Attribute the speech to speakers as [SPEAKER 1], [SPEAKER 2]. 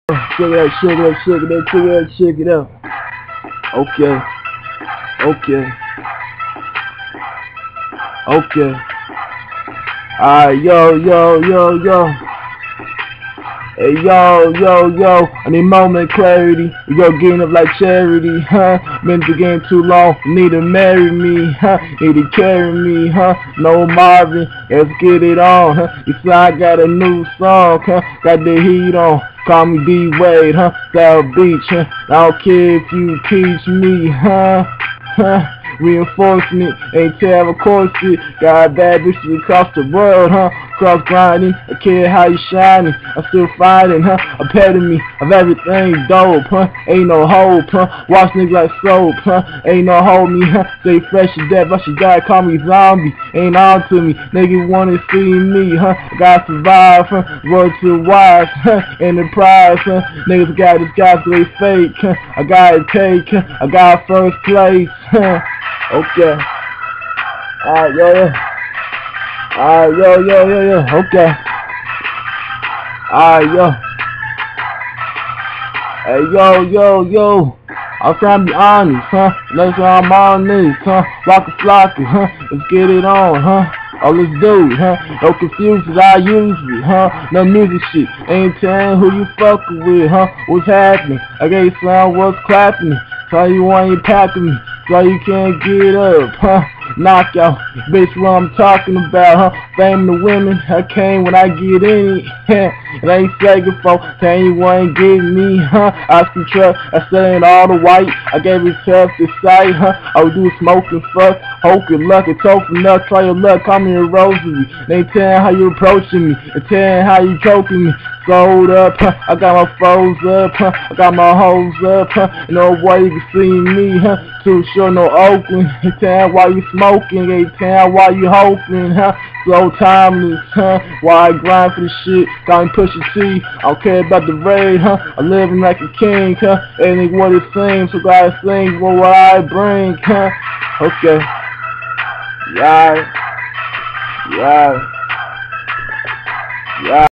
[SPEAKER 1] Check it out, check it out, check it out, check it out, check it out. Okay, okay, okay. Alright, yo. Hey, yo, I need moment clarity. Yo, getting up like charity, huh? Been the game too long, need to marry me, huh? Need to carry me, huh? No Marvin, let's get it on, huh? You see I got a new song, huh? Got the heat on, call me D-Wade, huh? South Beach, huh? I don't care if you teach me, huh? Reinforcement, ain't tell of course it. Got bad bitches across the world, huh? Cross grinding, I care how you shining. I'm still fighting, huh? Epitome of everything dope, huh? Ain't no hope, huh? Watch niggas like soap, huh? Ain't no hold me, huh? Stay fresh to death, I should die, call me zombie. Ain't on to me, nigga wanna see me, huh? Gotta survive, huh? Word to wise, huh? Enterprise, huh? Niggas got this guy so they fake, huh? I gotta take, huh? I got first place, huh? Okay. Alright, yo. Alright, yo. Okay. Alright, yo. Hey, yo. I'm trying to be honest, huh? Let's I'm on this, huh? Waka flocka, huh? Let's get it on, huh? Oh, let's do it, huh? No confusion, I usually, huh? No music shit. Ain't telling who you fucking with, huh? What's happening? I gave sound what's clapping. Tell you why you packing me. So you can't get up, huh? Knockout, bitch, what I'm talking about, huh? Fame the women, I came when I get in it, it ain't second for, tell you ain't getting me, huh? I some truck, I said all the white, I gave it tough to sight, huh? I would do smoking fuck, hope your luck, it's open up, try your luck, call me a rosary, they telling how you approaching me, they telling how you choking me. Sold up, huh? I got my foes up, huh? I got my hoes up, huh? No way you can see me, huh? Too sure no Oakland. They tell why you smoking, they tell why you hoping, huh? Slow timeless, huh? Why I grind for the shit? Got me pushing T. I don't care about the raid, huh? I'm living like a king, huh? Ain't what it seems, so gotta sing for what I bring, huh? Okay. Yeah.